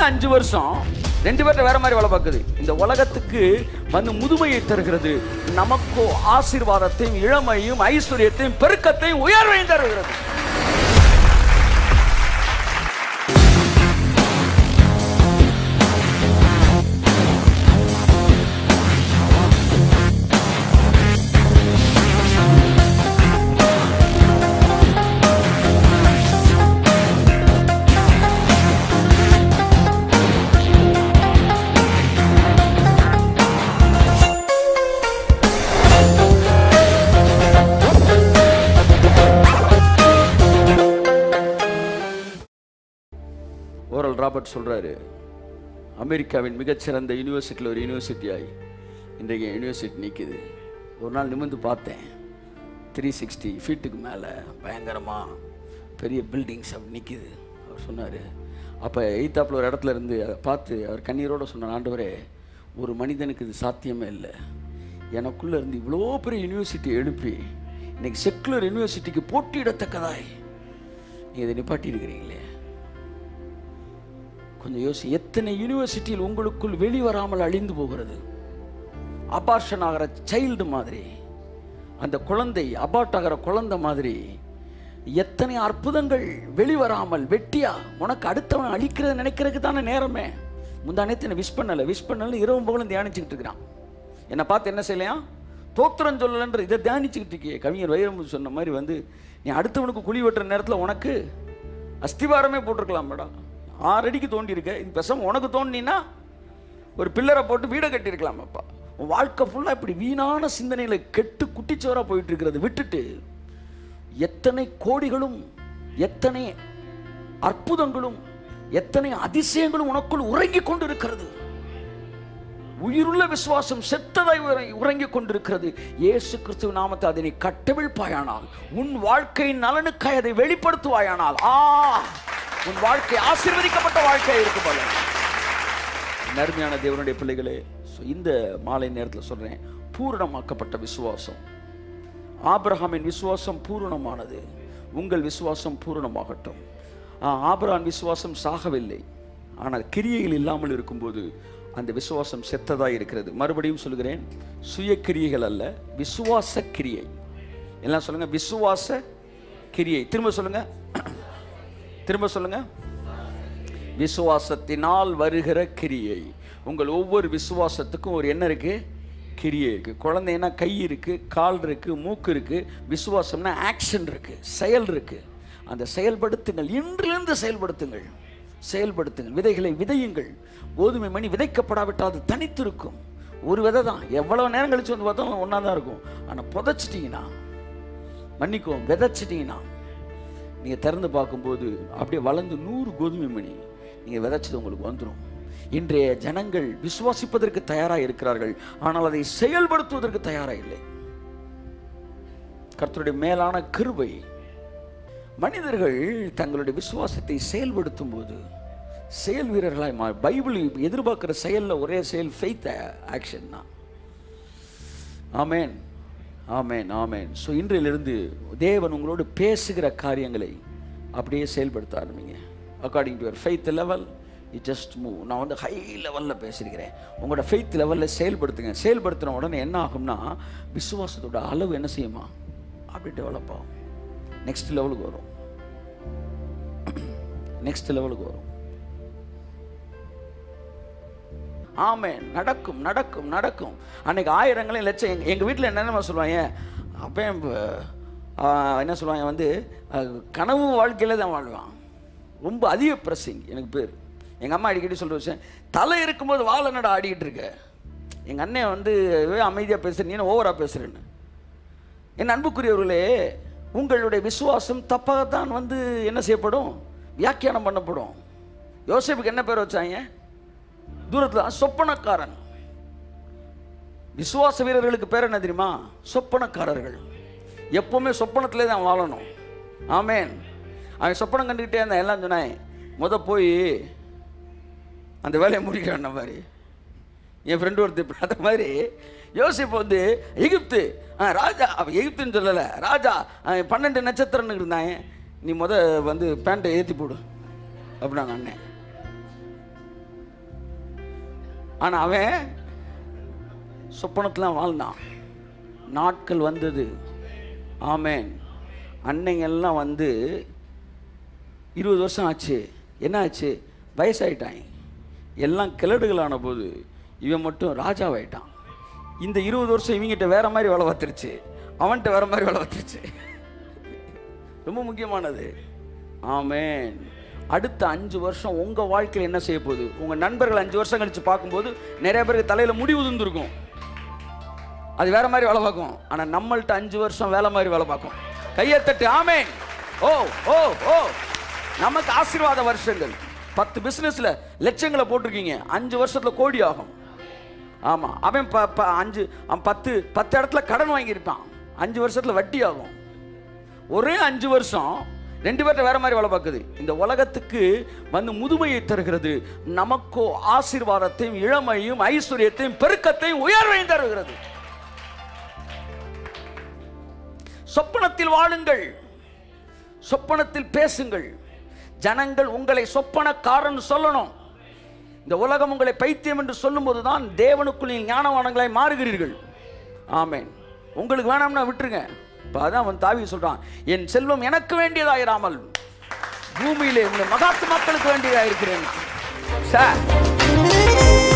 5 வருஷம், 2 பேர்ட்ட வேற மாதிரி வேலை பார்க்குது. இந்த உலகத்துக்கு வந்து முதுமையை தருகிறது, நமக்கோ ஆசீர்வாதத்தையும் இளமையும் ஐஸ்வர்யத்தையும் பெருக்கத்தையும் உயர்வையும் தருகிறது. ராபர்ட் சொல்றாரு, அமெரிக்காவின் மிகச்சிறந்த யூனிவர்சிட்டியில் ஒரு யூனிவர்சிட்டியாய் இன்றைக்கு யூனிவர்சிட்டி நிற்குது. ஒரு நாள் நிமிர்ந்து பார்த்தேன், 360 ஃபீட்டுக்கு மேலே பயங்கரமாக பெரிய பில்டிங்ஸ் அப்படி நிற்கிது. அவர் சொன்னார், அப்போ எய்த்தாப்பில் ஒரு இடத்துல இருந்து பார்த்து அவர் கண்ணீரோடு சொன்னார், ஆண்டவரே, ஒரு மனிதனுக்கு இது சாத்தியமே இல்லை, எனக்குள்ளே இருந்து இவ்வளோ பெரிய யூனிவர்சிட்டி எழுப்பி இன்றைக்கி செக்குலர் யூனிவர்சிட்டிக்கு போட்டியிடத்தக்கதாய் நீங்கள் இதை நிப்பாட்டி இருக்கிறீங்களே. கொஞ்சம் யோசி, எத்தனை யூனிவர்சிட்டியில் உங்களுக்குள் வெளிவராமல் அழிந்து போகிறது. அபார்ஷன் ஆகிற சைல்டு மாதிரி, அந்த குழந்தை அபார்ட் ஆகிற குழந்தை மாதிரி எத்தனை அற்புதங்கள் வெளிவராமல் வெட்டியா உனக்கு அடுத்தவன் அழிக்கிறத நினைக்கிறதுக்கு தானே நேரமே. முந்தானே விஷ் பண்ணல இரவும் பகலும் தியானிச்சுக்கிட்டு இருக்கிறான். என்னை பார்த்து என்ன செய்யலையா, தோத்திரம் சொல்லலன்ற இதை தியானிச்சுக்கிட்டு இருக்கே. கவிஞர் வைரமுத்து சொன்ன மாதிரி வந்து, நீ அடுத்தவனுக்கு குழி வெட்டுற நேரத்தில் உனக்கு அஸ்திவாரமே போட்டிருக்கலாம் மேடம், 6 அடிக்கு தோண்டி இருக்க, இது பேசாம உனக்கு தோண்டினா ஒரு பில்லரை போட்டு வீடை கட்டியிருக்கலாம். அப்பா, உன் வாழ்க்கை ஃபுல்லாக இப்படி வீணான சிந்தனைகளை கெட்டு குட்டிச்சோராக போயிட்டு இருக்கிறது விட்டுட்டு, எத்தனை கோடிகளும் எத்தனை அற்புதங்களும் எத்தனை அதிசயங்களும் உனக்குள் உறங்கி கொண்டு இருக்கிறது. உயிருள்ள விசுவாசம் செத்ததாய் உறங்கி கொண்டிருக்கிறது. இயேசு கிறிஸ்துவ நாமத்தை அதை நீ கட்டவிழ்ப்பாயானால், உன் வாழ்க்கையின் நலனுக்காய் அதை வெளிப்படுத்துவாயானால், உன் வாழ்க்கை ஆசீர்வதிக்கப்பட்ட வாழ்க்கையாக இருக்கும் போல. நன்மையான தேவனுடைய பிள்ளைகளே, இந்த மாலை நேரத்தில் சொல்றேன், பூரணமாக்கப்பட்ட விசுவாசம். ஆபிரகாமின் விசுவாசம் பூரணமானது, உங்கள் விசுவாசம் பூரணமாகட்டும். ஆபிரகாம் விசுவாசம் சாகவில்லை, ஆனால் கிரியைகள் இல்லாமல் இருக்கும்போது அந்த விசுவாசம் செத்ததாக இருக்கிறது. மறுபடியும் சொல்கிறேன், சுய கிரியைகள் அல்ல, விசுவாச கிரியை. எல்லாம் சொல்லுங்க, விசுவாச கிரியை. திரும்ப சொல்லுங்க, விசுவாசத்தினால் வருகிற கிரியை. உங்கள் ஒவ்வொரு விசுவாசத்துக்கும் ஒரு என்ன இருக்கு, கிரியை இருக்கு. குழந்தைன்னா கை இருக்கு, கால் இருக்கு, மூக்கு இருக்கு. விசுவாசம்னா ஆக்ஷன் இருக்கு, செயல் இருக்கு. அந்த செயல்படுத்துங்கள், இன்றிலிருந்து செயல்படுத்துங்கள். விதைகளை விதையுங்கள். கோதுமை மணி விதைக்கப்படாவிட்டால் அது தனித்து இருக்கும். ஒரு விதை தான், எவ்வளவு நேரம் கழிச்சு வந்து பார்த்தா ஒன்றா தான் இருக்கும். ஆனால் புதைச்சிட்டிங்கன்னா, மன்னிக்கும், விதைச்சிட்டிங்கன்னா நீங்கள் திறந்து பார்க்கும்போது அப்படியே வளர்ந்து 100 கோதுமை மணி நீங்கள் விதைச்சது உங்களுக்கு வந்துடும். இன்றைய ஜனங்கள் விசுவாசிப்பதற்கு தயாராக இருக்கிறார்கள், ஆனால் அதை செயல்படுத்துவதற்கு தயாராக இல்லை. கர்த்தருடைய மேலான கிருபை, மனிதர்கள் தங்களுடைய விசுவாசத்தை செயல்படுத்தும் போது செயல் வீரர்களாய் பைபிள் எதிர்பார்க்கிற செயலில் ஒரே செயல் ஃபெய்த் ஆக்ஷன் தான். ஆமேன், ஆமேன், ஆமேன். ஸோ இன்றிலிருந்து தேவன் உங்களோடு பேசுகிற காரியங்களை அப்படியே செயல்படுத்த ஆரம்பிங்க. According to your faith level you just move. நான் வந்து ஹை லெவலில் பேசியிருக்கிறேன், உங்களோட ஃபெய்த் லெவலில் செயல்படுத்துங்க. செயல்படுத்தின உடனே என்ன ஆகும்னா, விசுவாசத்தோட அளவு என்ன செய்யுமா, அப்படி டெவலப் ஆகும். நெக்ஸ்ட் லெவலுக்கு வரும். ஆமென். நடக்கும் நடக்கும் நடக்கும். அன்னைக்கு ஆயிரங்களையும் லட்சம். எங்கள் வீட்டில் என்னென்ன சொல்லுவாங்க, அப்போ என்ன சொல்லுவாங்க, வந்து கனவு வாழ்க்கையில் தான் வாழ்வான். ரொம்ப அதிக பிரசிங் எனக்கு பேர். எங்கள் அம்மா அடிக்கடி சொல்கிற விஷயம், தலை இருக்கும்போது வாழை நட ஆடிக்கிட்டு இருக்க. எங்கள் அண்ணன் வந்து அமைதியாக பேசுகிறேன், நீ ஓவராக பேசுகிறேன்னு. என் அன்புக்குரியவர்களே, உங்களுடைய விசுவாசம் தப்பாகத்தான் வந்து என்ன செய்யப்படும், வியாக்கியானம் பண்ணப்படும். யோசேப்புக்கு என்ன பேர் வச்சாங்க, தூரத்தில் சொப்பனக்காரன். விசுவாச வீரர்களுக்கு பேர் என்ன தெரியுமா, சொப்பனக்காரர்கள். எப்பவுமே சொப்பனத்திலே தான் வாழணும். ஆமேன். அவன் சொப்பனம் கண்டுக்கிட்டே இருந்தான். எல்லாம் சொன்னேன், போய் அந்த வேலையை முடிக்கிற மாதிரி. என் ஃப்ரெண்டு ஒருத்தர் அந்த மாதிரி யோசிப்பு வந்து எகிப்து ராஜா, எகிப்துன்னு சொல்லலை, ராஜா 12 நட்சத்திரம்னு இருந்தாங்க. நீ வந்து பேண்ட்டை ஏற்றி போடு அப்படின்னாங்க அண்ணன். ஆனால் அவன் சொப்பனத்தில் வாழ்ந்தான். நாட்கள் வந்தது. ஆமேன். அன்னைங்கெல்லாம் வந்து 20 வருஷம் ஆச்சு. என்ன ஆச்சு? வயசாயிட்டான். எல்லாம் கிழடுகளான போது இவன் மட்டும் ராஜாவாயிட்டான். இந்த 20 வருஷம் இவங்கிட்ட வேற மாதிரி வேலை பார்த்துருச்சு, அவன்கிட்ட வேற மாதிரி வேலை பார்த்துருச்சு. ரொம்ப முக்கியமானது. ஆமேன். அடுத்த 5 வருஷம் உங்கள் வாழ்க்கையில் என்ன செய்ய போகுது? உங்கள் நண்பர்கள் 5 வருஷம் கழித்து பார்க்கும்போது நிறைய பேருக்கு தலையில் முடி உதிர்ந்துருக்கும், அது வேற மாதிரி வேலை பார்க்கும். ஆனால் நம்மள்ட்ட 5 வருஷம் வேலை மாதிரி வேலை பார்க்கும். கையத்தட்டு. ஆமேன். ஓ ஓ ஓ நமக்கு ஆசீர்வாத வருஷங்கள். 10 பிஸ்னஸில் லட்சங்களை போட்டிருக்கீங்க, 5 வருஷத்தில் கோடி ஆகும். ஆமாம். அவன் 10 இடத்துல கடன் வாங்கியிருப்பான், 5 வருஷத்தில் வட்டி ஆகும். ஒரே 5 வருஷம் 2 பேர்ட்ட வேற மாதிரி வேலை பார்க்குது. இந்த உலகத்துக்கு வந்து முதுமையை தருகிறது, நமக்கோ ஆசீர்வாதத்தையும் இளமையும் ஐஸ்வர்யத்தையும் பெருக்கத்தையும் உயர்வையும் தருகிறது. சொப்பனத்தில் வாழுங்கள், சொப்பனத்தில் பேசுங்கள். ஜனங்கள் உங்களை சொப்பனக்காரன் சொல்லணும். இந்த உலகம் உங்களை பைத்தியம் என்று சொல்லும் போதுதான் தேவனுக்குள் நீங்கள் ஞானவான்களாய் மாறுகிறீர்கள். ஆமேன். உங்களுக்கு வேணாம்னா விட்டுருங்க. இப்போ அதான் அவன் தாவீது சொல்றான், என் செல்வம் எனக்கு வேண்டியதாயிராமல் பூமியிலே உள்ள மகாத்து மக்களுக்கு வேண்டியதாயிருக்கிறேன். சார்